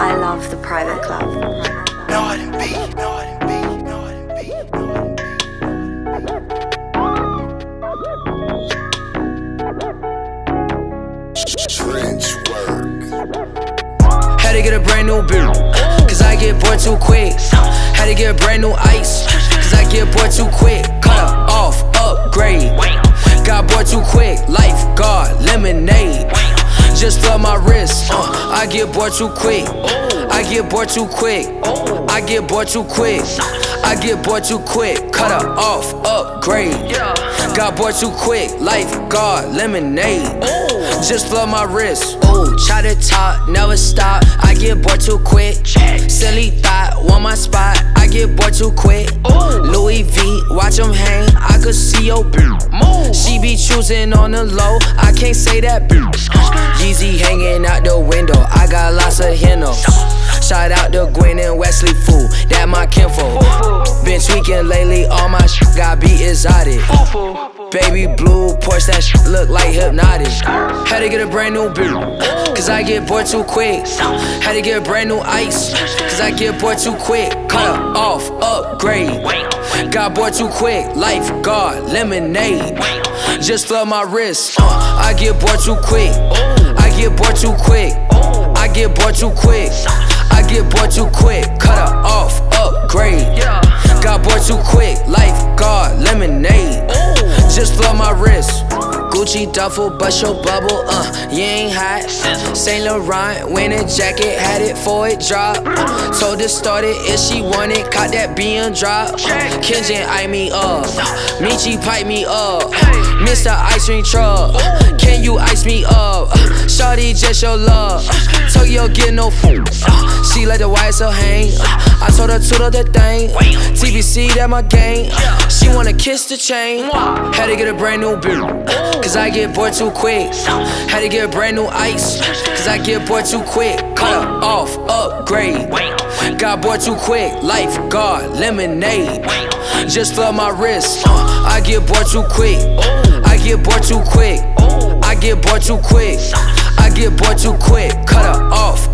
I love the private club. Had to get a brand new beer, cause I get bored too quick. Had to get a brand new ice, cause I get bored too quick. Cut her off, upgrade. Got bored too quick, lifeguard, lemonade. Just flood my wrist, I get bored too quick. I get bored too quick. I get bored too quick. I get bored too quick. Cut her off, upgrade. Got bored too quick, lifeguard, lemonade. Just flood my wrist. Ooh, try to talk, never stop. I get bored too quick. Silly thought, want my spot. I get bored too quick. Louis V, watch him hang. I could see your bitch. She be choosing on the low. I can't say that bitch. Yeezy hanging out the window. I got lots of hinos. Shout out to Gwen and Wesley, fool. That my kinfolk. Been tweaking lately, all my shit got beat exotic. Baby blue Porsche, that shit look like hypnotic. Had to get a brand new beer, cause I get bored too quick. Had to get a brand new ice, cause I get bored too quick. Cut her off, upgrade. Got bored too quick, lifeguard, lemonade. Just flood my wrist, I get bored too quick. I get bored too quick. I get bored too quick. I get bored too quick. Cut her off, upgrade. Got bored too quick, lifeguard, lemonade. Just flood my wrist. Gucci duffel, bust your bubble, you ain't hot. Saint Laurent, winning jacket, had it for it drop. Told her started if she want it, caught that being drop. Kenjin eye me up, Michi pipe me up. Mr. Ice Cream Truck, can you ice me up? Shawty just your love, Tokyo get no food. She let the YSL hang, I told her toodle that thing. TBC, that my gang, she wanna kiss the chain. Had to get a brand new beer, cause I get bored too quick. Had to get a brand new ice, cause I get bored too quick. Cut her off, upgrade. Got bored too quick, lifeguard, lemonade. Just flood my wrist, I get bored too quick. I get bored too quick. I get bored too quick. I get bored too quick. Cut her off,